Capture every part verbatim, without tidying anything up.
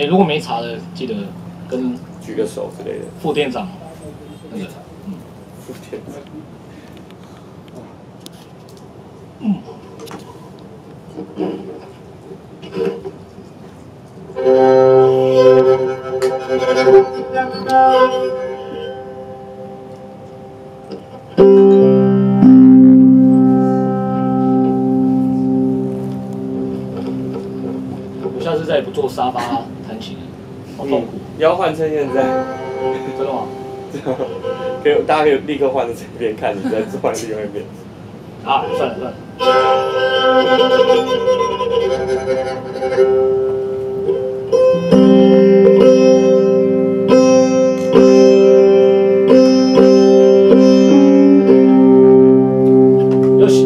如果没查的，记得跟举个手之类的。 副店长那个，嗯， 副店长。 嗯。我下次再也不坐沙发弹琴了，好痛苦。 你要换趁现在。 真的吗？ 可以，大家可以立刻换到这边看，你再换另外一边。 啊，算了算了。よし。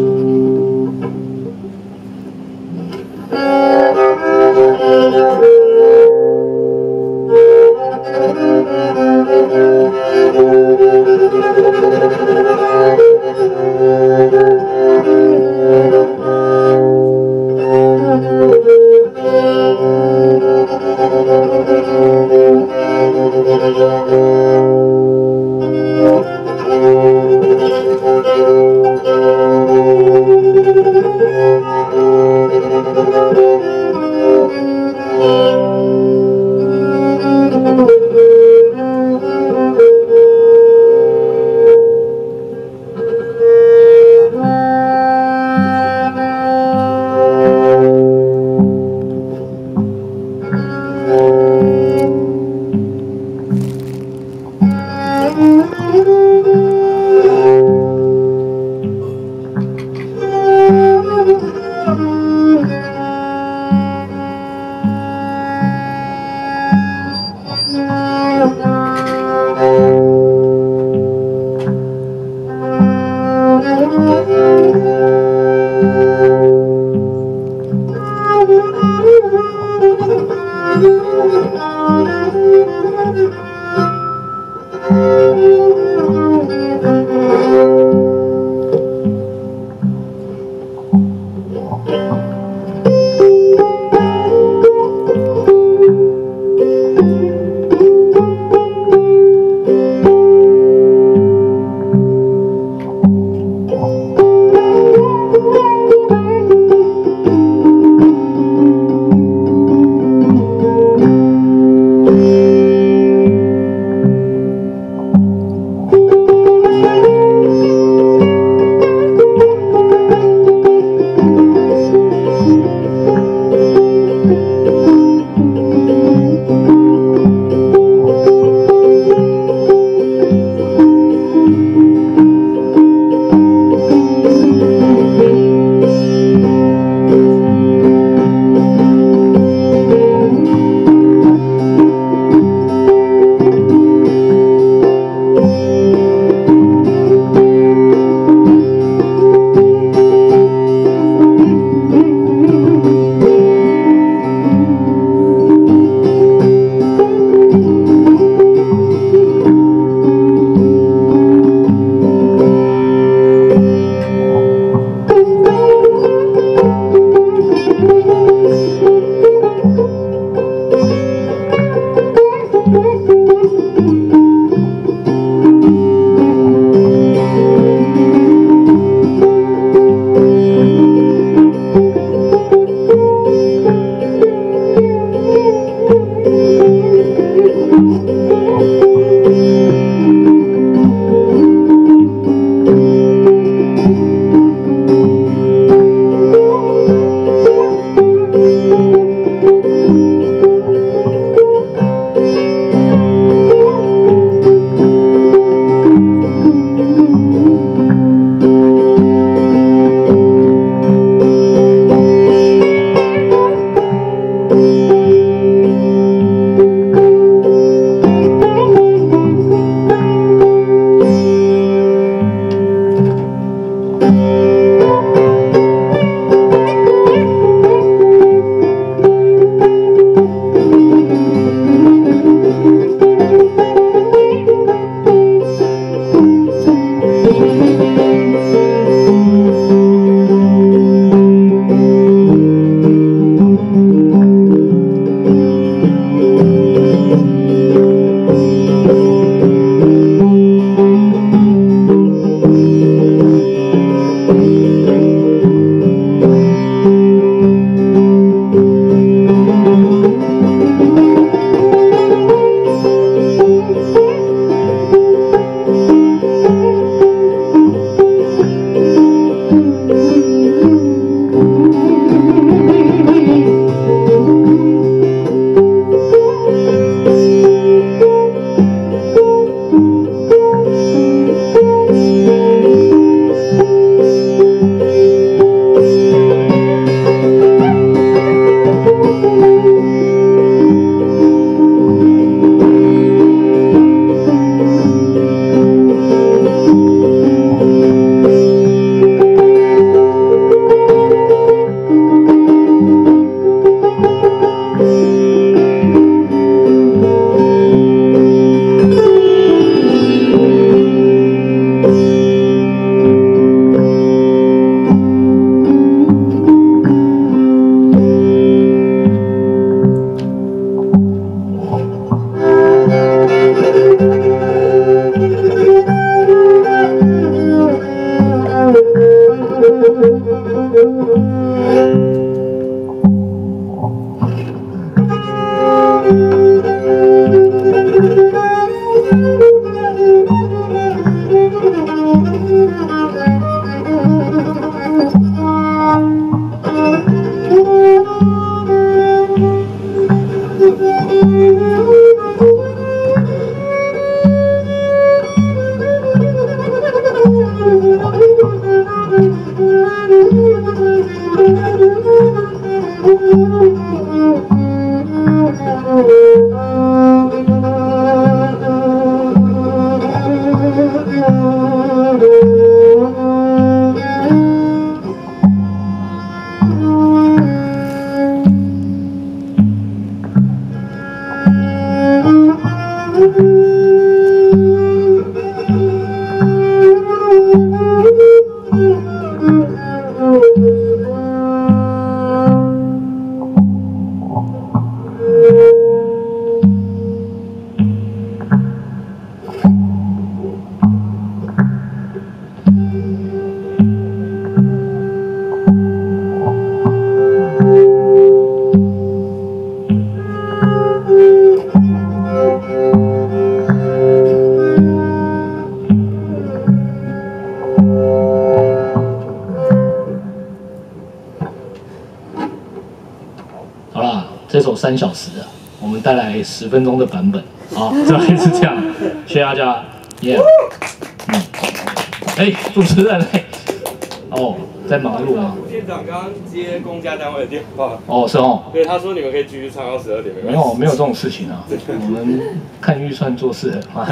好啦，这首三小时啊，我们带来十分钟的版本，好，大概是这样，谢谢大家，耶、yeah 嗯，哎、欸，主持人哎，哦，在忙碌吗？ 店长刚刚接公家单位的电话， 哦，是哦， 对，他说你们可以继续唱到十二点， 没有没有这种事情啊，我们看预算做事。好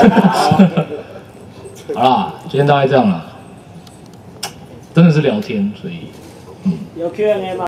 啦，今天大概这样了，真的是聊天，所以，嗯， 有 Q and A 吗？